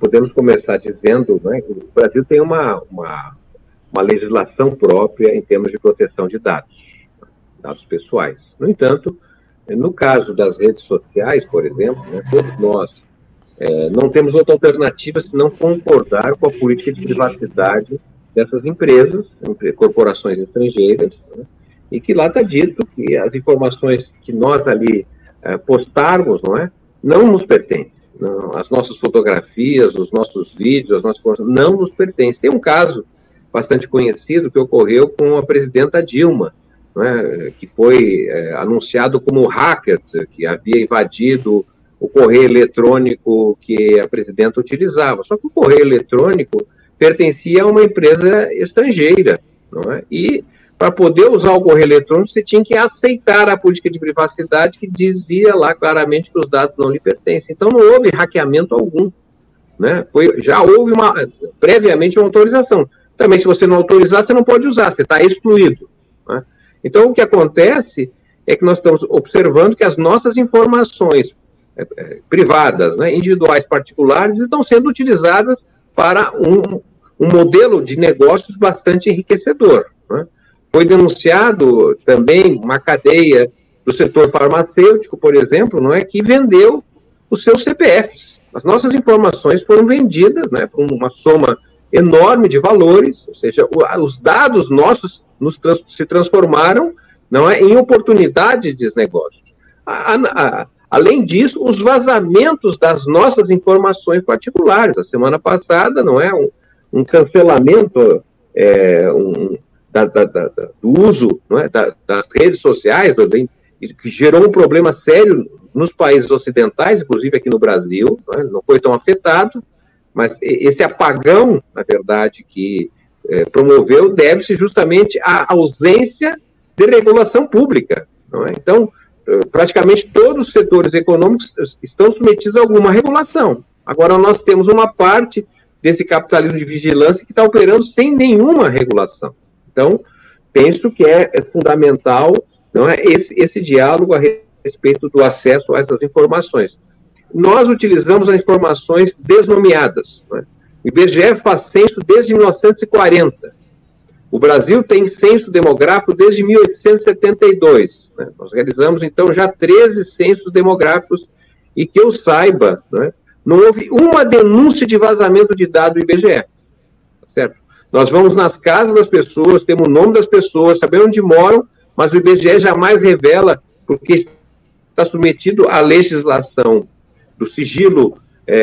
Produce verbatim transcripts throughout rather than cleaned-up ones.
podemos começar dizendo, né, que o Brasil tem uma, uma, uma legislação própria em termos de proteção de dados, dados pessoais. No entanto, no caso das redes sociais, por exemplo, né, todos nós é, não temos outra alternativa senão concordar com a política de privacidade dessas empresas, corporações estrangeiras, né, e que lá está dito que as informações que nós ali é, postarmos, não é, não nos pertencem. Não, as nossas fotografias, os nossos vídeos, as nossas não nos pertencem. Tem um caso bastante conhecido que ocorreu com a presidenta Dilma, né, que foi é, anunciado como hacker, que havia invadido o correio eletrônico que a presidenta utilizava. Só que o correio eletrônico pertencia a uma empresa estrangeira, não é? E para poder usar o correio eletrônico, você tinha que aceitar a política de privacidade que dizia lá claramente que os dados não lhe pertencem. Então, não houve hackeamento algum, né? Foi, já houve uma, previamente uma autorização. Também, se você não autorizar, você não pode usar, você está excluído, né? Então, o que acontece é que nós estamos observando que as nossas informações é, é, privadas, né, individuais, particulares, estão sendo utilizadas para um, um modelo de negócios bastante enriquecedor, né? Foi denunciado também uma cadeia do setor farmacêutico, por exemplo, não é, que vendeu os seus C P Fs. As nossas informações foram vendidas, né, por uma soma enorme de valores, ou seja, os dados nossos nos trans, se transformaram, não é, em oportunidades de negócio. A, a, a, além disso, os vazamentos das nossas informações particulares. A semana passada, não é, um, um cancelamento, é, um Da, da, da, do uso, não é, da, das redes sociais, que gerou um problema sério nos países ocidentais, inclusive aqui no Brasil, não, é, não foi tão afetado, mas esse apagão, na verdade, que é, promoveu, deve-se justamente à ausência de regulação pública, não é? Então, praticamente todos os setores econômicos estão submetidos a alguma regulação. Agora, nós temos uma parte desse capitalismo de vigilância que está operando sem nenhuma regulação. Então, penso que é, é fundamental, não é, esse, esse diálogo a respeito do acesso a essas informações. Nós utilizamos as informações desnomeadas, não é? O I B G E faz censo desde mil novecentos e quarenta. O Brasil tem censo demográfico desde mil oitocentos e setenta e dois. Né? Nós realizamos, então, já treze censos demográficos e que eu saiba, não é, não houve uma denúncia de vazamento de dados do I B G E. Certo? Nós vamos nas casas das pessoas, temos o nome das pessoas, sabemos onde moram, mas o I B G E jamais revela, porque está submetido à legislação do sigilo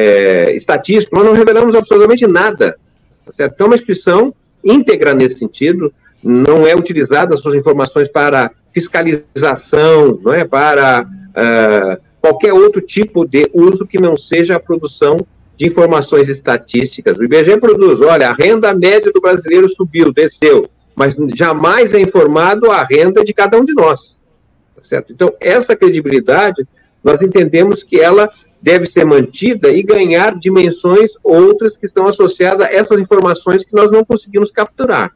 é, estatístico, nós não revelamos absolutamente nada. Certo? Então, é uma instituição íntegra nesse sentido, não é utilizada as suas informações para fiscalização, não é, para uh, qualquer outro tipo de uso que não seja a produção de informações estatísticas. O I B G E produz, olha, a renda média do brasileiro subiu, desceu, mas jamais é informado a renda de cada um de nós. Tá certo? Então, essa credibilidade, nós entendemos que ela deve ser mantida e ganhar dimensões outras que estão associadas a essas informações que nós não conseguimos capturar.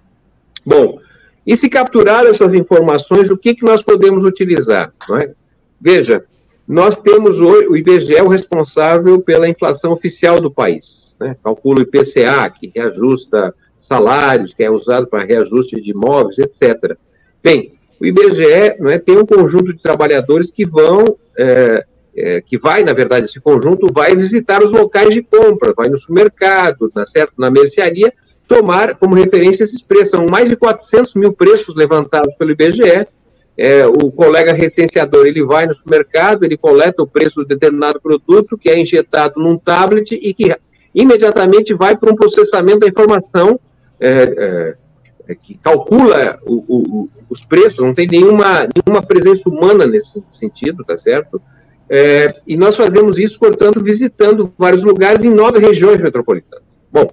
Bom, e se capturar essas informações, o que, que nós podemos utilizar? Não é? Veja, nós temos hoje, o I B G E é o responsável pela inflação oficial do país, né? Calcula o I P C A, que reajusta salários, que é usado para reajuste de imóveis, etcétera. Bem, o I B G E, não é, tem um conjunto de trabalhadores que vão, é, é, que vai, na verdade, esse conjunto vai visitar os locais de compra, vai no supermercado, na, certo, na mercearia, tomar como referência esses preços. São mais de quatrocentos mil preços levantados pelo I B G E. É, o colega recenseador, ele vai no supermercado, ele coleta o preço de determinado produto, que é injetado num tablet e que imediatamente vai para um processamento da informação é, é, que calcula o, o, os preços, não tem nenhuma, nenhuma presença humana nesse sentido, tá certo? É, e nós fazemos isso, portanto, visitando vários lugares em nove regiões metropolitanas. Bom,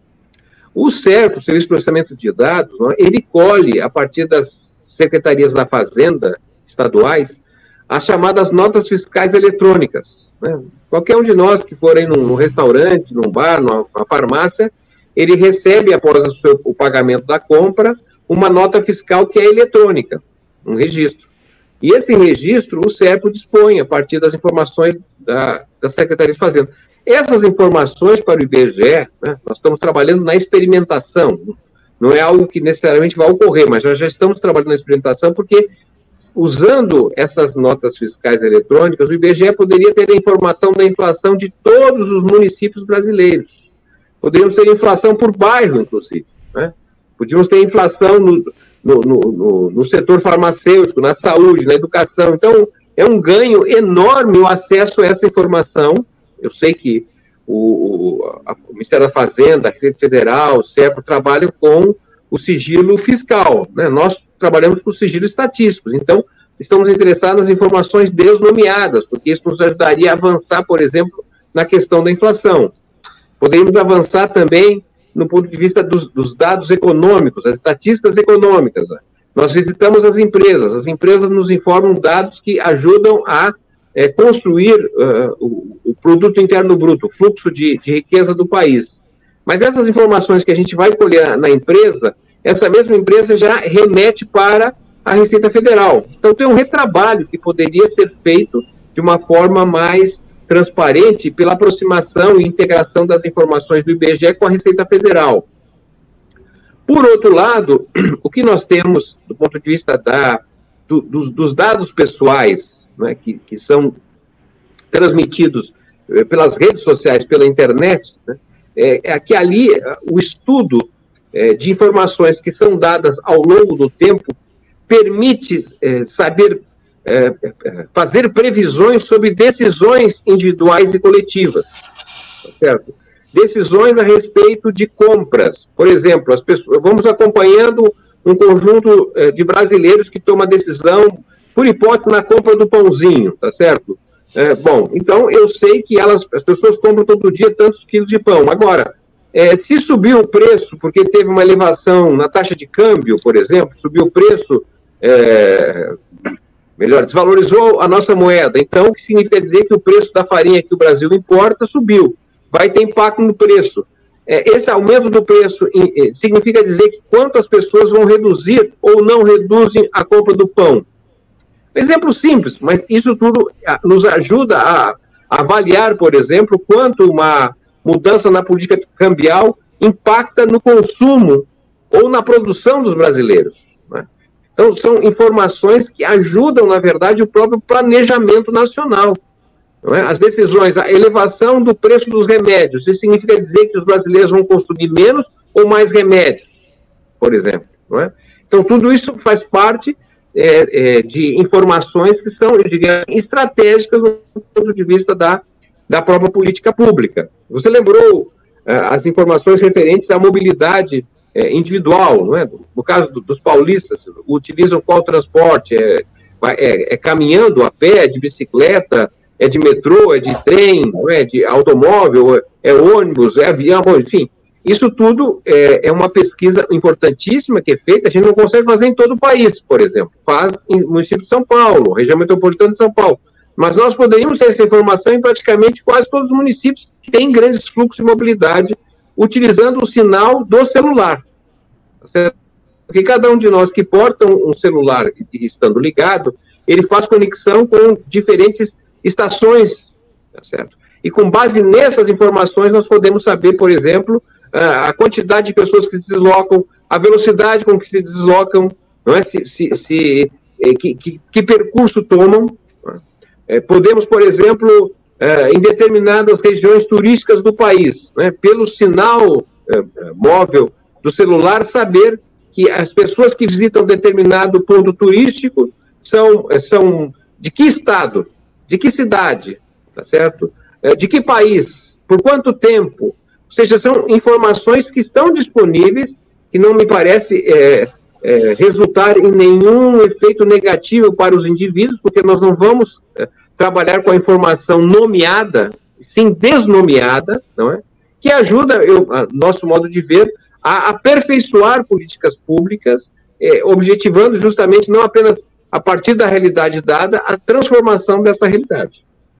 o CERP, o Serviço de Processamento de Dados, ele colhe, a partir das secretarias da Fazenda estaduais, as chamadas notas fiscais eletrônicas, né? Qualquer um de nós que for aí num, num restaurante, num bar, numa, numa farmácia, ele recebe, após o, seu, o pagamento da compra, uma nota fiscal que é eletrônica, um registro. E esse registro, o CERP dispõe, a partir das informações da, das secretarias de Fazenda. Essas informações para o I B G E, né, nós estamos trabalhando na experimentação, não é algo que necessariamente vai ocorrer, mas nós já estamos trabalhando na experimentação porque, usando essas notas fiscais eletrônicas, o I B G E poderia ter a informação da inflação de todos os municípios brasileiros. Poderíamos ter inflação por bairro, inclusive, né? Podíamos ter inflação no, no, no, no setor farmacêutico, na saúde, na educação. Então, é um ganho enorme o acesso a essa informação. Eu sei que o, o, a, o Ministério da Fazenda, a Receita Federal, o SERPRO trabalham com o sigilo fiscal, né? Nós trabalhamos com o sigilo estatístico. Então, estamos interessados nas informações desnomeadas, porque isso nos ajudaria a avançar, por exemplo, na questão da inflação. Poderíamos avançar também no ponto de vista dos, dos dados econômicos, as estatísticas econômicas. Né? Nós visitamos as empresas, as empresas nos informam dados que ajudam a é, construir uh, o, o produto interno bruto, o fluxo de, de riqueza do país. Mas essas informações que a gente vai colher na empresa, essa mesma empresa já remete para a Receita Federal. Então tem um retrabalho que poderia ser feito de uma forma mais transparente pela aproximação e integração das informações do I B G E com a Receita Federal. Por outro lado, o que nós temos do ponto de vista da, do, dos, dos dados pessoais, né, que, que são transmitidos eh, pelas redes sociais, pela internet, né, é, é que ali o estudo eh, de informações que são dadas ao longo do tempo permite eh, saber É, fazer previsões sobre decisões individuais e coletivas, tá certo? Decisões a respeito de compras. Por exemplo, as pessoas, vamos acompanhando um conjunto eh, de brasileiros que toma decisão, por hipótese, na compra do pãozinho, tá certo? É, bom, então eu sei que elas, as pessoas compram todo dia tantos quilos de pão. Agora, é, se subiu o preço, porque teve uma elevação na taxa de câmbio, por exemplo, subiu o preço... É, melhor, desvalorizou a nossa moeda. Então, o que significa dizer que o preço da farinha que o Brasil importa subiu. Vai ter impacto no preço. É, esse aumento do preço em, significa dizer que quantas pessoas vão reduzir ou não reduzem a compra do pão. Exemplo simples, mas isso tudo nos ajuda a, a avaliar, por exemplo, quanto uma mudança na política cambial impacta no consumo ou na produção dos brasileiros. Então, são informações que ajudam, na verdade, o próprio planejamento nacional. Não é? As decisões, a elevação do preço dos remédios, isso significa dizer que os brasileiros vão consumir menos ou mais remédios, por exemplo. Não é? Então, tudo isso faz parte é, é, de informações que são, eu diria, estratégicas do ponto de vista da, da própria política pública. Você lembrou é, as informações referentes à mobilidade É, individual, não é? No caso do, dos paulistas, utilizam qual transporte? É, é, é caminhando, a pé, é de bicicleta, é de metrô, é de trem, não é? De automóvel, é, é ônibus, é avião, enfim. Isso tudo é, é uma pesquisa importantíssima que é feita, a gente não consegue fazer em todo o país, por exemplo. Faz no município de São Paulo, região metropolitana de São Paulo. Mas nós poderíamos ter essa informação em praticamente quase todos os municípios que têm grandes fluxos de mobilidade, utilizando o sinal do celular. Porque cada um de nós que porta um celular estando ligado, ele faz conexão com diferentes estações, tá certo? E com base nessas informações nós podemos saber, por exemplo, a quantidade de pessoas que se deslocam, a velocidade com que se deslocam, não é? se, se, se, que, que, que percurso tomam. É, podemos, por exemplo, é, em determinadas regiões turísticas do país, né, pelo sinal é, móvel do celular, saber que as pessoas que visitam determinado ponto turístico são, são de que estado, de que cidade, tá certo? É, de que país, por quanto tempo. Ou seja, são informações que estão disponíveis, que não me parece é, é, resultar em nenhum efeito negativo para os indivíduos, porque nós não vamos é, trabalhar com a informação nomeada, sim desnomeada, não é? Que ajuda, eu, a nosso modo de ver, a aperfeiçoar políticas públicas, eh, objetivando justamente não apenas a partir da realidade dada, a transformação dessa realidade.